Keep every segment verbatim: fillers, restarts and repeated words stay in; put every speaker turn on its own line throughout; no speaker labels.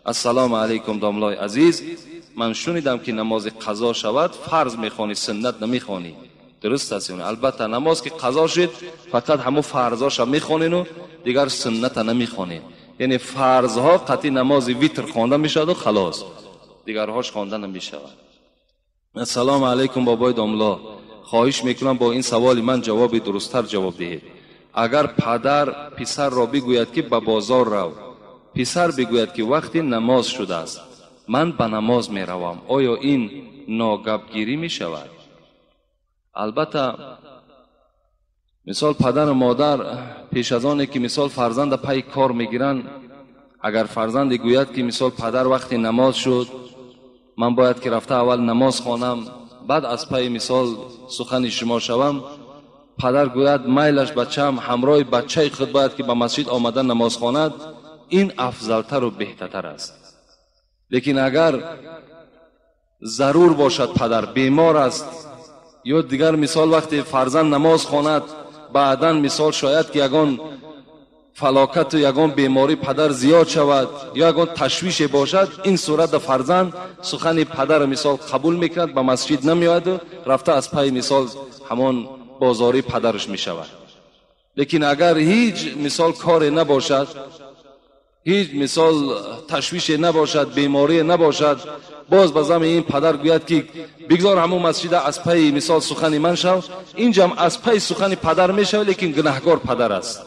السلام علیکم داملای عزیز، من شنیدم که نماز قضا شود فرض میخوانی، سنت نمیخوانی، درست است؟ البته نماز که قضا شد فقط همون فرضاش میخوانین و دیگر سنت نمیخوانین. یعنی فرضها قطعی نماز ویتر خوانده میشد و خلاص، دیگرهاش خوانده نمیشود. السلام علیکم بابای داملا، خواهش میکنم با این سوال من جواب درستتر جواب دهید. اگر پدر پسر را بگوید که به بازار رو، پسر بگوید که وقتی نماز شده است من به نماز می روم، آیا این ناگپگیری می شود؟ البته مثال پدر و مادر پیش از آنه که مثال فرزند پای کار میگیرن، اگر فرزند گوید که مثال پدر وقتی نماز شد من باید که رفته اول نماز خوانم بعد از پای مثال سخن شما شوم، پدر گوید میلش بچم همراه بچه خود باید که به مسجد آمدن نماز خواند، این افضلتر و بهترتر است. لیکن اگر ضرور باشد پدر بیمار است یا دیگر مثال وقتی فرزند نماز خواند بعداً مثال شاید که یگان فلاکت و یگان بیماری پدر زیاد شود یا یگان تشویش باشد، این صورت فرزند سخن پدر مثال قبول میکند، به مسجد نمیاد، رفته از پای مثال همان بازاری پدرش میشود. لیکن اگر هیچ مثال کار نباشد، هیچ مثال تشویش نباشد، بیماری نباشد، باز بازم این پدر گوید که بگذار همون مسجد از پای مثال سخن من شو، اینجا هم از پای سخن پدر میشود لیکن گناهگار پدر است.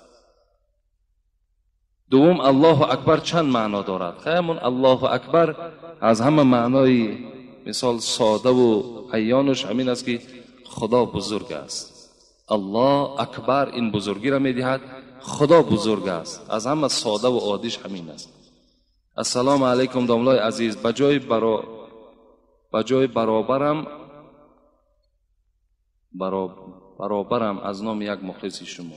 دوم الله اکبر چند معنا دارد؟ خیمون الله اکبر از همه معنای مثال ساده و عیانش همین است که خدا بزرگ است. الله اکبر این بزرگی را میدهد، خدا بزرگ است، از همه ساده و عادیش همین است. السلام علیکم داملای عزیز، بجای برا بجای برابرم برا برابرم از نام یک مخلص شما.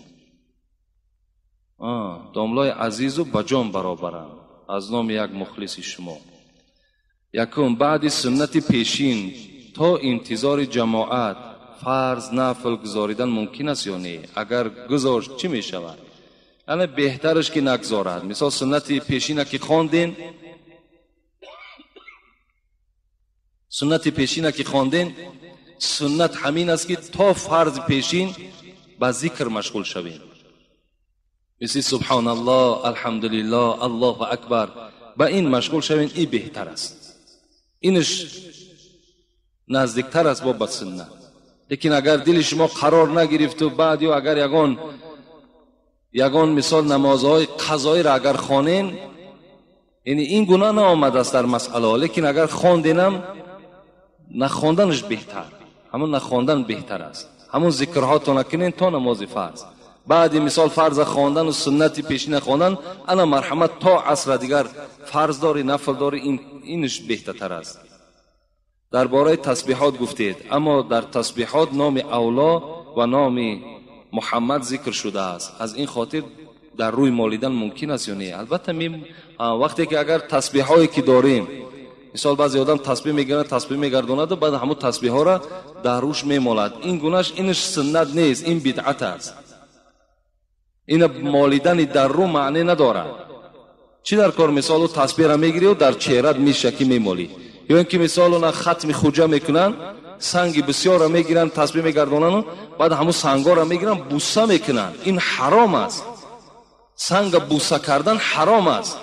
آه داملای عزیز و بجام برابرم از نام یک مخلص شما. یکم بعد سنت پیشین تا انتظار جماعت فرض نفل گزاریدن ممکن است یا نه؟ اگر گذاشت چی می شود؟ یعنی بهترش که نگذارد. مثال سنت پیشین که خواندین، سنت پیشین که خواندین، سنت همین است که تا فرض پیشین با ذکر مشغول شوین، مثل سبحان الله، الحمدلله، الله اکبر، با این مشغول شوین. این بهتر است، اینش نزدیکتر است با سنت. لیکن اگر دل شما قرار نگرفت و بعد یا اگر یگان یگان مثال نمازهای قضایی را اگر خوانین، یعنی این گناه نآمده است در مسئله، لیکن اگر خواندینم نخواندنش بهتر، همون نخواندن بهتر است. همون ذکرها تو نکنین تا نماز فرض، بعد مثال فرض خواندن و سنت پیشین خواندن، انا مرحمت تا عصر دیگر فرض داری نفل داری، این اینش بهتر است. درباره تسبیحات گفتید، اما در تسبیحات نام اولا و نام محمد ذکر شده است، از این خاطر در روی مالیدن ممکن است یا نه؟ البته می وقتی که اگر تسبیح هایی که داریم، مثال بعضی آدم تسبیح میگیرند تسبیح میگرداند و بعد همون تسبیح ها را در روش میمالد، این گناهش اینش سنت نیست، این بدعت است. این مالیدن در رو معنی ندارد. چی در کار مثال تسبیح را میگیری و در چهرت میشکی میمالی، یا اینکه مثال اون ختم خوجه میکنن، سنگ بسیار را میگیرن تسبیح میگردانن و بعد همون سنگا را میگیرن بوسه میکنن، این حرام است. سنگ بوسه کردن حرام است.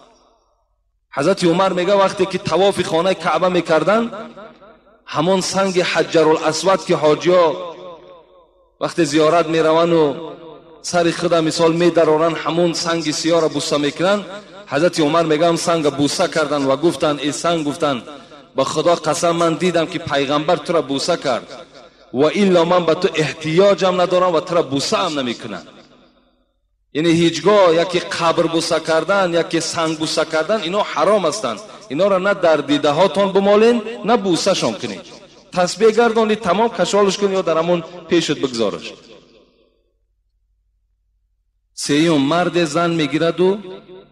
حضرت عمر میگه وقتی که طواف خانه کعبه میکردن، همون سنگ حجر الاسود که حاجیا وقتی زیارت میرون و سر خدا مثال میدرارن همون سنگ سیاه را بوسه میکنن، حضرت عمر میگه هم سنگ بوسه کردن و گفتن ای سنگ، گفتن به خدا قسم من دیدم که پیغمبر تو را بوسه کرد و الا من به تو احتیاجم ندارم و تو را بوسه هم نمیکنم. یعنی هیچگاه یکی قبر بوسه کردن یکی سنگ بوسه کردن اینا حرام هستند. اینا را نه در دیده هاتون بمالین نه بوسه شون کنید. تسبیح گردانی تمام کشالش کنید یا در همون پیشت بگذارش. سیوم مرد زن میگیرد و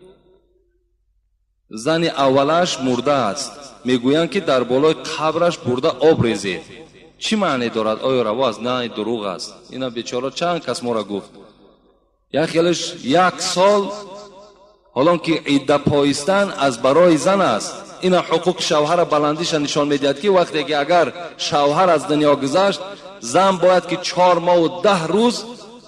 زن اولش مرده است، میگویند که در بالای قبرش برده آب ریزید. چی معنی دارد؟ آیا روا است؟ نه دروغ است. اینا بیچاره چند کس ما را گفت. یک خیالش یک سال حالا که عده پایستن از برای زن است، این حقوق شوهر بلندیش نشان میدهد که وقتی که اگر شوهر از دنیا گذشت، زن باید که چهار ماه و ده روز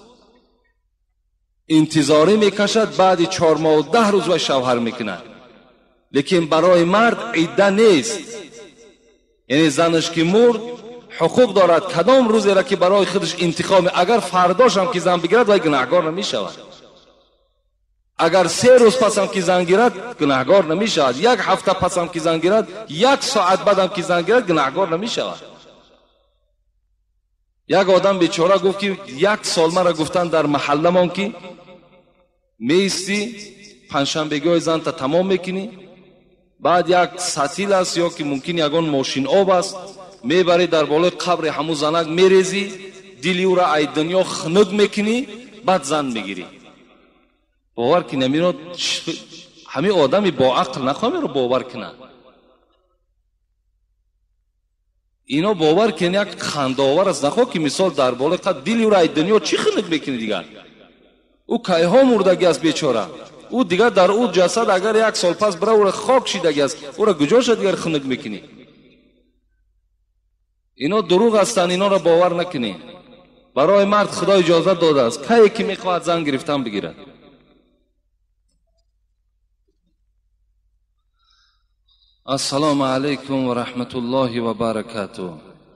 انتظاری میکشد، بعد چهار ماه و ده روز و شوهر میکند. لیکن برای مرد عده نیست، یعنی زنش که مرد حقوق دارد کدام روزی را که برای خودش انتخاب، اگر فرداش هم که زن بگیرد وای گناهگار نمیشود، اگر سه روز پس هم که زن گیرد گناهگار نمیشود، یک هفته پس هم که زن گیرد، یک ساعت بعد هم که زن گیرد گناهگار نمیشود. یک آدم بیچاره گفت که یک سال مرا گفتن در محله من که میستی پنجشنبه‌های زن تا تمام میکنی، بعد یک سطیل است یا که ممکن یگان ماشین آب است میبری در بالای قبر همون زنک میریزی، دلی او را ای دنیا خنک میکنی، بعد زن میگیری. باور کنی میرو همین آدمی با عقل نخواهی رو باور کنه. اینا باور کنی یک خنداور است، نخواه که مثال در بالای قبر دلی او را ای دنیا چی خنک میکنی دیگر. او که ها مردگی است بیچاره، او دیگر در او جسد اگر یک سال پس برای او را خاک شیدگی است، او را گجاش دیگر خنک میکنی. اینا دروغ هستند، اینا را باور نکنی. برای مرد خدا اجازه داده است که که میخواهد زن گرفتن بگیرد. السلام علیکم و رحمت الله و برکاته.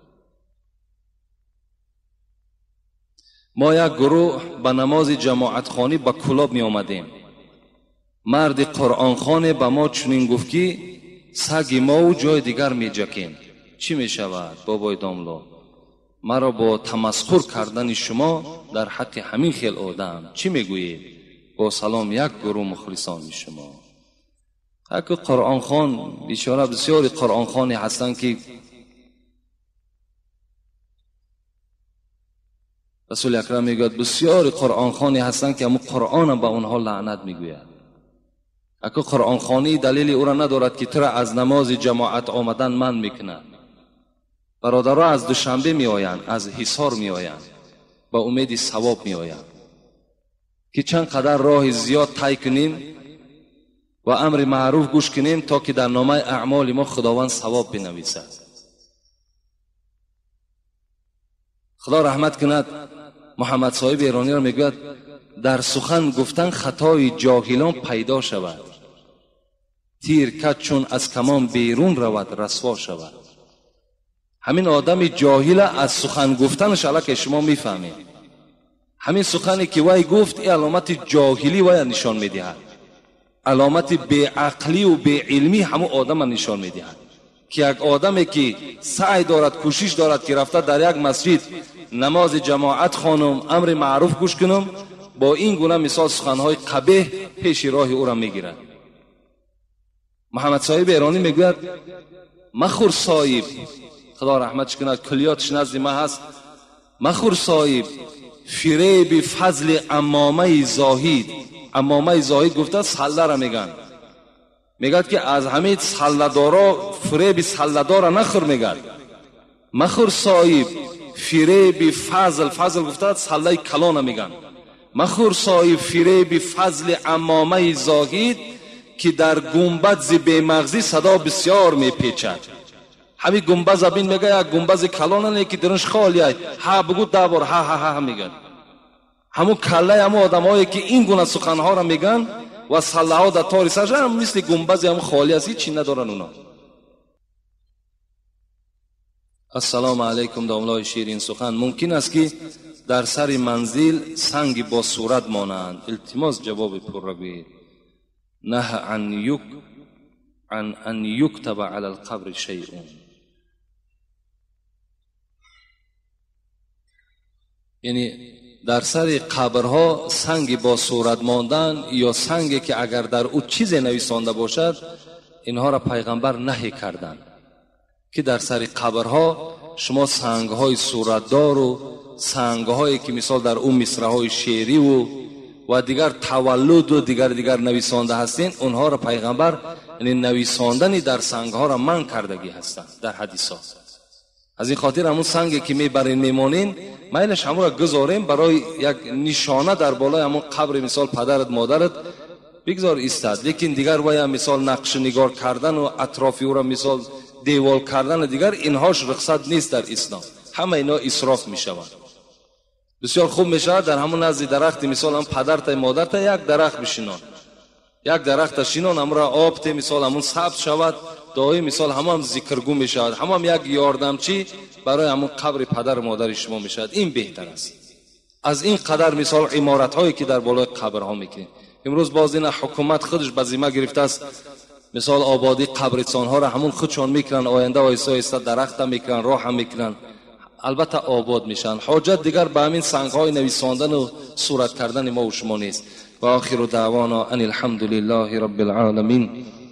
ما یک گروه به نماز جماعت خانی به کلاب می آمدیم. مرد قرآن خانه به ما چنین گفت که سگ ما و جای دیگر می جکیم. چی می شود بابای داملو؟ مرا با تمسخر کردن شما در حق همین خیل آدم چی می گویید؟ با سلام یک گروه مخلصان شما. یک قرآن خان بیچاره بسیاری قرآن خانی هستند که رسول اکرم میگوید بسیاری قرآن خانی هستند که همون قرآن به اونها لعنت میگوید. اگه قرآن خانی دلیل او را ندارد که ترا از نماز جماعت آمدن من میکنه. برادرها از دوشنبه می آیند، از حصار می آیند، با امید ثواب می آیند که چند قدر راه زیاد طی کنیم و امر معروف گوش کنیم تا که در نامه اعمال ما خداوند ثواب بنویسد. خدا رحمت کند. محمد صاحب ایرانی را میگوید در سخن گفتن خطای جاهلان پیدا شود، تیر کج چون از کمان بیرون رود رسوا شود. همین آدم جاهل از سخن گفتنش الک شما میفهمید. همین سخنی که وای گفت این علامت جاهلی وای نشان میدهد، علامت بی عقلی و بی علمی همون آدم نشان میدهد که یک آدمی که سعی دارد کوشش دارد که رفته در یک مسجد نماز جماعت خوانم، امر معروف گوش کنم، با این گونه مثال سخنهای قبیح پیش راه او را میگیرد. محمد صاحب ایرانی میگوید مخور صاحب، خدا رحمتش کند، کلیاتش نزد ما هست، مخور صاحب فریب فضل امامه زاهد. امامه زاهد گفته سله را میگن، میگد که از همه سله دارا فریب سله دارا نخور. میگد مخور صاحب فریب فضل، فضل گفته سله کلان میگن، مخور صاحب فریب فضل امامه زاهد که در گنبد ز بی مغزی صدا بسیار میپیچد. همین گنبز ابین میگه یک گنبز کلان نه که درش خالیه، ها بگو ده بار ها ها ها میگن. همون کله همون آدمایی که این گونه سخنها را میگن و سله ها در تاری سرش هم مثل گنبز هم خالی است، هیچی ندارن اونا. السلام علیکم داملای شیرین سخن. ممکن است که در سر منزل سنگ با صورت مانند، التماس جواب پر را بگویید. نه عن یک عن ان یکتب علی القبر شیء. یعنی در سر قبرها سنگ با صورت ماندن یا سنگی که اگر در او چیز نویسانده باشد، اینها را پیغمبر نهی کردند که در سر قبرها شما سنگهای صورتدار و سنگهایی که مثال در اون مصرعهای شعری و و دیگر تولد و دیگر دیگر نویسانده هستین، اونها را پیغمبر یعنی نویساندن در سنگها را منع کردگی هستند در حدیثا. از این خاطر همون سنگی که میبرین میمانین میلش همون را گذاریم برای یک نشانه در بالای همون قبر مثال پدرت مادرت بگذار ایستاد. لیکن دیگر باید مثال نقش نگار کردن و اطرافی او را مثال دیوال کردن دیگر، اینهاش رخصت نیست در اسلام. همه اینا اسراف می شود. بسیار خوب می شود در همون نزد درخت مثال هم پدر تا مادر تا یک درخت بشینان، یک درخت شینان امرا آب ته مثال همون ثبت شود، دعای مثال همون هم ذکرگو می شود، همون هم یک یاردمچی برای همون قبر پدر مادر شما می شود. این بهتر است از این قدر مثال عمارت هایی که در بالای قبر ها میکنید. امروز باز این حکومت خودش به ذمه گرفته است مثال آبادی قبرستان ها را همون خودشان میکنن، آینده آیسته آیسته درخت هم میکنن، راه هم میکنن، البته آباد میشن. حاجت دیگر به همین سنگ های نویساندن و صورت کردن ما و شما نیست. و آخر دعوانا ان الحمد لله رب العالمین.